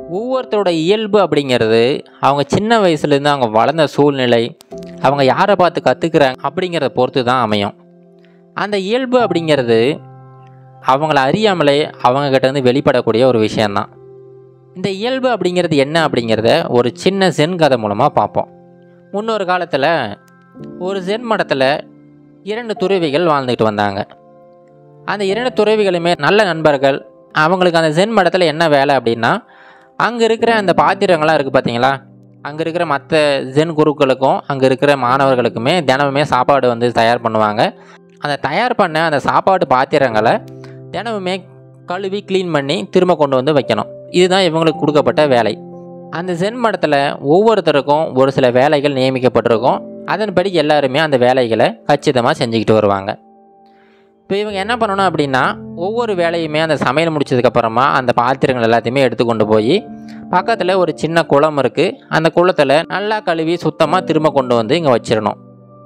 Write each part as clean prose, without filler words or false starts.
ஒவ்வொருத்தரோட இயல்பு அப்படிங்கிறது அவங்க சின்ன வயசுலேருந்து அவங்க வளர்ந்த சூழ்நிலை, அவங்க யாரை பார்த்து கற்றுக்குறாங்க அப்படிங்கிறத பொறுத்து தான் அமையும். அந்த இயல்பு அப்படிங்கிறது அவங்கள அறியாமலே அவங்கக்கிட்டேருந்து வெளிப்படக்கூடிய ஒரு விஷயந்தான். இந்த இயல்பு அப்படிங்கிறது என்ன அப்படிங்கிறத ஒரு சின்ன சென் கதை மூலமாக பார்ப்போம். முன்னொரு காலத்தில் ஒரு சென் மடத்தில் 2 துறவிகள் வாழ்ந்துக்கிட்டு வந்தாங்க. அந்த 2 துறவிகளுமே நல்ல நண்பர்கள். அவங்களுக்கு அந்த சென் மடத்தில் என்ன வேலை அப்படின்னா, அங்கே இருக்கிற அந்த பாத்திரங்கள்லாம் இருக்குது பார்த்தீங்களா, அங்கே இருக்கிற மற்ற ஜென் குருக்களுக்கும் அங்கே இருக்கிற மாணவர்களுக்குமே தினமுமே சாப்பாடு வந்து தயார் பண்ணுவாங்க. அந்த தயார் பண்ண அந்த சாப்பாடு பாத்திரங்களை தினமுமே கழுவி க்ளீன் பண்ணி திரும்ப கொண்டு வந்து வைக்கணும். இதுதான் இவங்களுக்கு கொடுக்கப்பட்ட வேலை. அந்த ஜென் மடத்தில் ஒவ்வொருத்தருக்கும் ஒரு சில வேலைகள் நியமிக்கப்பட்டிருக்கும். அதன்படி எல்லாருமே அந்த வேலைகளை கச்சிதமாக செஞ்சுக்கிட்டு வருவாங்க. இப்போ இவங்க என்ன பண்ணணும் அப்படின்னா, ஒவ்வொரு வேலையுமே அந்த சமையல் முடிச்சதுக்கப்புறமா அந்த பாத்திரங்கள் எல்லாத்தையுமே எடுத்து கொண்டு போய் பக்கத்தில் ஒரு சின்ன குளம் இருக்குது, அந்த குளத்தில் நல்லா கழுவி சுத்தமாக திரும்ப கொண்டு வந்து இங்கே வச்சிடணும்.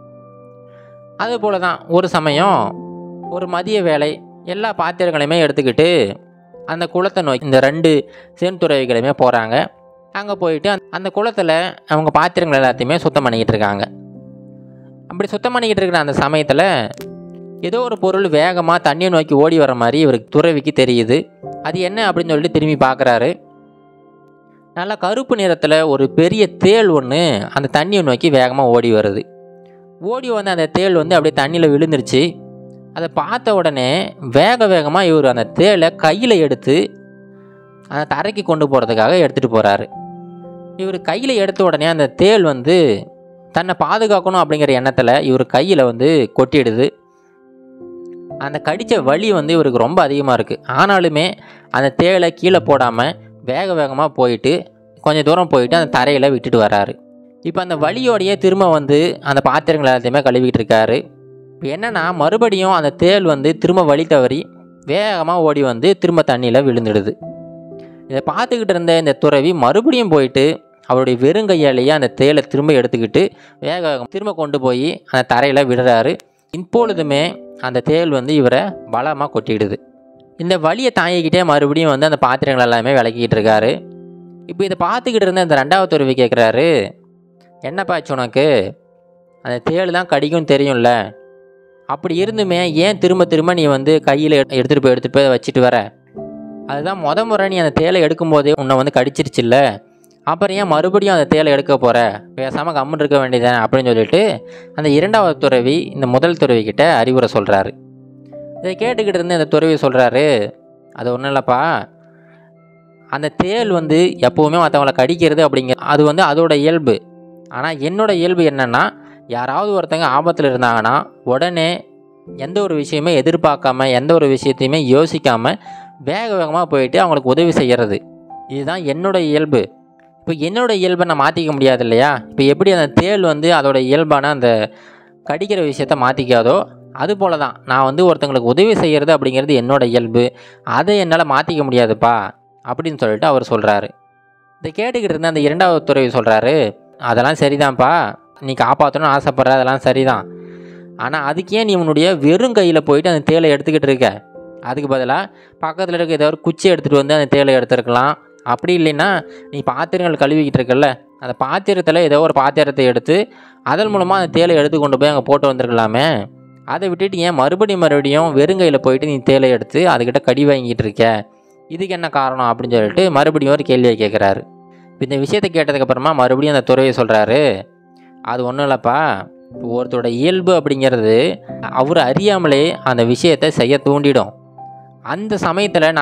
அதுபோல தான் ஒரு சமயம் ஒரு மதிய வேலை எல்லா பாத்திரங்களையுமே எடுத்துக்கிட்டு அந்த குளத்தை நோக்கி இந்த 2 சென் துறவிகளுமே போகிறாங்க. அங்கே போயிட்டு அந்த குளத்தில் அவங்க பாத்திரங்கள் எல்லாத்தையுமே சுத்தம் பண்ணிக்கிட்டு இருக்காங்க. அப்படி சுத்தம் பண்ணிக்கிட்டு இருக்கிற அந்த சமயத்தில் ஏதோ ஒரு பொருள் வேகமாக தண்ணியை நோக்கி ஓடி வர மாதிரி இவருக்கு துறவிக்கு தெரியுது. அது என்ன அப்படின்னு சொல்லிட்டு திரும்பி பார்க்குறாரு. நல்லா கருப்பு நிறத்தில் ஒரு பெரிய தேள் ஒன்று அந்த தண்ணியை நோக்கி வேகமாக ஓடி வருது. ஓடி வந்து அந்த தேள் வந்து அப்படியே தண்ணியில் விழுந்துருச்சு. அதை பார்த்த உடனே வேகமாக இவர் அந்த தேளை கையில் எடுத்து அந்த தரைக்கு கொண்டு போகிறதுக்காக எடுத்துகிட்டு போகிறாரு. இவர் கையில் எடுத்த உடனே அந்த தேள் வந்து தன்னை பாதுகாக்கணும் அப்படிங்கிற எண்ணத்தில் இவர் கையில் வந்து கொட்டிடுது. அந்த கடித்த வலி வந்து இவருக்கு ரொம்ப அதிகமாக இருக்குது. ஆனாலுமே அந்த தேளை கீழே போடாமல் வேகமாக போயிட்டு கொஞ்சம் தூரம் போயிட்டு அந்த தரையில் விட்டுட்டு வர்றாரு. இப்போ அந்த வலியோடையே திரும்ப வந்து அந்த பாத்திரங்கள் எல்லாத்தையுமே கழுவிக்கிட்டு இருக்காரு. இப்போ என்னென்னா, மறுபடியும் அந்த தேள் வந்து திரும்ப வலி தவறி வேகமாக ஓடி வந்து திரும்ப தண்ணியில் விழுந்துடுது. இதை பார்த்துக்கிட்டு இருந்த இந்த துறவி மறுபடியும் போயிட்டு அவருடைய வெறுங்கையாலேயே அந்த தேளை திரும்ப எடுத்துக்கிட்டு வேக திரும்ப கொண்டு போய் அந்த தரையில் விடுறாரு. இப்பொழுதுமே அந்த தேள் வந்து இவரை பலமாக கொட்டிடுது. இந்த வலியை தாங்கிக்கிட்டே மறுபடியும் வந்து அந்த பாத்திரங்கள் எல்லாமே விளக்கிக்கிட்டு இருக்காரு. இப்போ இதை பார்த்துக்கிட்டு இருந்த இந்த 2வது துறவி கேட்குறாரு, என்னப்பா ஆச்சு உனக்கு? அந்த தேள் தான் கடிக்கும் தெரியும்ல, அப்படி இருந்துமே ஏன் திரும்ப திரும்ப நீ வந்து கையில் எடுத்துகிட்டு போய் வச்சுட்டு வர? அதுதான் முறை நீ அந்த தேளை எடுக்கும்போதே உன்னை வந்து கடிச்சிருச்சுல்ல, அப்புறம் ஏன் மறுபடியும் அந்த தேளை எடுக்க போகிற? பேசாமல் கம்முன்னு இருக்க வேண்டியதானே அப்படின்னு சொல்லிட்டு அந்த 2வது துறவி இந்த முதல் துறவிக்கிட்ட அறிவுரை சொல்கிறாரு. இதை கேட்டுக்கிட்டு இருந்து இந்த துறவி சொல்கிறாரு, அது ஒன்றும் இல்லைப்பா, அந்த தேள் வந்து எப்போவுமே மற்றவங்களை கடிக்கிறது அது வந்து அதோட இயல்பு. ஆனால் என்னோடய இயல்பு என்னென்னா, யாராவது ஒருத்தங்க ஆபத்தில் இருந்தாங்கன்னா உடனே எந்த ஒரு விஷயமே எதிர்பார்க்காம எந்த ஒரு விஷயத்தையுமே யோசிக்காமல் வேகமாக போயிட்டு அவங்களுக்கு உதவி செய்கிறது. இதுதான் என்னோடய இயல்பு. இப்போ என்னோடய இயல்பை நான் மாற்றிக்க முடியாது இல்லையா? இப்போ எப்படி அந்த தேள் வந்து அதோட இயல்பான அந்த கடிக்கிற விஷயத்த மாற்றிக்காதோ, அதுபோல தான் நான் வந்து ஒருத்தங்களுக்கு உதவி செய்கிறது அப்படிங்கிறது என்னோடய இயல்பு. அதை என்னால் மாற்றிக்க முடியாதுப்பா அப்படின்னு சொல்லிட்டு அவர் சொல்கிறாரு. இதை கேட்டுக்கிட்டு இருந்த அந்த 2வது துறவி சொல்கிறாரு, அதெல்லாம் சரிதான்ப்பா, நீ காப்பாற்றணும்னு ஆசைப்படுற, அதெல்லாம் சரிதான். ஆனால் அதுக்கு ஏன் நீ உன்னுடைய வெறும் கையில் போயிட்டு அந்த தேளை எடுத்துக்கிட்டு இருக்க? அதுக்கு பதிலாக பக்கத்தில் இருக்க ஏதாவது குச்சி எடுத்துகிட்டு வந்து அந்த தேளை எடுத்துருக்கலாம். அப்படி இல்லைன்னா நீ பாத்திரங்கள் கழுவிக்கிட்டு இருக்கல, அந்த பாத்திரத்தில் ஏதோ ஒரு பாத்திரத்தை எடுத்து அதன் மூலமாக அந்த தேளை எடுத்து கொண்டு போய் அங்கே போட்டு வந்துருக்கலாமே. அதை விட்டுட்டு ஏன் மறுபடியும் வெறுங்கையில் போயிட்டு நீ தேளை எடுத்து அதுக்கிட்ட கடி வாங்கிட்டு இருக்க? இதுக்கு என்ன காரணம் அப்படின்னு சொல்லிட்டு மறுபடியும் ஒரு கேள்வியை கேட்குறாரு. இந்த விஷயத்தை கேட்டதுக்கப்புறமா மறுபடியும் அந்த துறவி சொல்கிறாரு, அது ஒன்றும் இல்லைப்பா, ஒருத்தரோட இயல்பு அப்படிங்கிறது அவர் அறியாமலே அந்த விஷயத்தை செய்ய தூண்டிடும். அந்த சமயத்தில்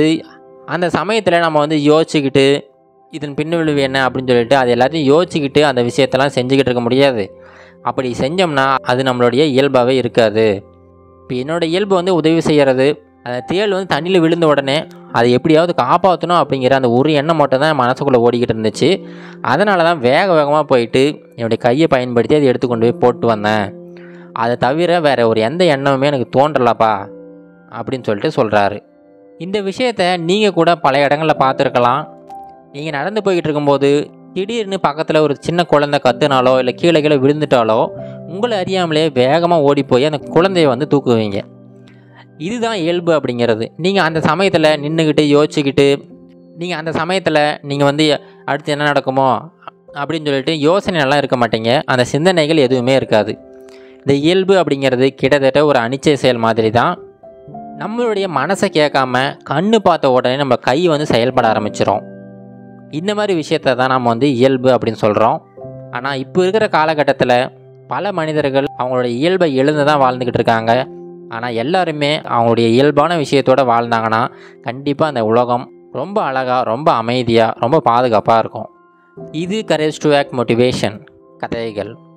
நாம் வந்து யோசிச்சுக்கிட்டு இதன் பின்விளைவு என்ன அப்படின்னு சொல்லிட்டு அது எல்லாத்தையும் யோசிச்சுக்கிட்டு அந்த விஷயத்தெல்லாம் செஞ்சுக்கிட்டு இருக்க முடியாது. அப்படி செஞ்சோம்னா அது நம்மளுடைய இயல்பாகவே இருக்காது. இப்போ என்னோடய இயல்பு வந்து உதவி செய்கிறது. அந்த தேள் வந்து தண்ணியில் விழுந்த உடனே அதை எப்படியாவது காப்பாற்றணும் அப்படிங்கிற அந்த ஒரு எண்ணம் மட்டும் தான் என் மனசுக்குள்ளே ஓடிக்கிட்டு இருந்துச்சு. அதனால தான் வேகமாக போயிட்டு என்னுடைய கையை பயன்படுத்தி அதை எடுத்து கொண்டு போய் போட்டு வந்தேன். அதை தவிர வேறு ஒரு எந்த எண்ணமுமே எனக்கு தோன்றலப்பா அப்படின்னு சொல்லிட்டு சொல்கிறாரு. இந்த விஷயத்தை நீங்கள் கூட பல இடங்களில் பார்த்துருக்கலாம். நீங்கள் நடந்து போய்கிட்டு இருக்கும்போது திடீர்னு பக்கத்தில் ஒரு சின்ன குழந்தை கத்துனாலோ இல்லை கீழே விழுந்துட்டாலோ உங்களை அறியாமலே வேகமாக ஓடி போய் அந்த குழந்தைய வந்து தூக்குவீங்க. இதுதான் இயல்பு அப்படிங்கிறது. நீங்கள் அந்த சமயத்தில் நின்றுக்கிட்டு யோசிச்சுக்கிட்டு நீங்கள் அந்த சமயத்தில் நீங்கள் வந்து அடுத்து என்ன நடக்குமோ அப்படின்னு சொல்லிட்டு யோசனைலாம் இருக்க மாட்டீங்க. அந்த சிந்தனைகள் எதுவுமே இருக்காது. இந்த இயல்பு அப்படிங்கிறது கிட்டத்தட்ட ஒரு அனிச்சை செயல் மாதிரி தான். நம்மளுடைய மனசை கேட்காம கண்ணு பார்த்த உடனே நம்ம கை வந்து செயல்பட ஆரம்பிச்சிடும். இந்த மாதிரி விஷயத்தை தான் நம்ம வந்து இயல்பு அப்படின்னு சொல்கிறோம். ஆனால் இப்போ இருக்கிற காலகட்டத்தில் பல மனிதர்கள் அவங்களோட இயல்பை எழுந்து தான் வாழ்ந்துக்கிட்டு இருக்காங்க. ஆனால் எல்லாருமே அவங்களுடைய இயல்பான விஷயத்தோடு வாழ்ந்தாங்கன்னா கண்டிப்பாக அந்த உலகம் ரொம்ப அழகாக, ரொம்ப அமைதியாக, ரொம்ப பாதுகாப்பாக இருக்கும். இது கரேஜ் டு ஆக்ட் மோட்டிவேஷன் கதைகள்.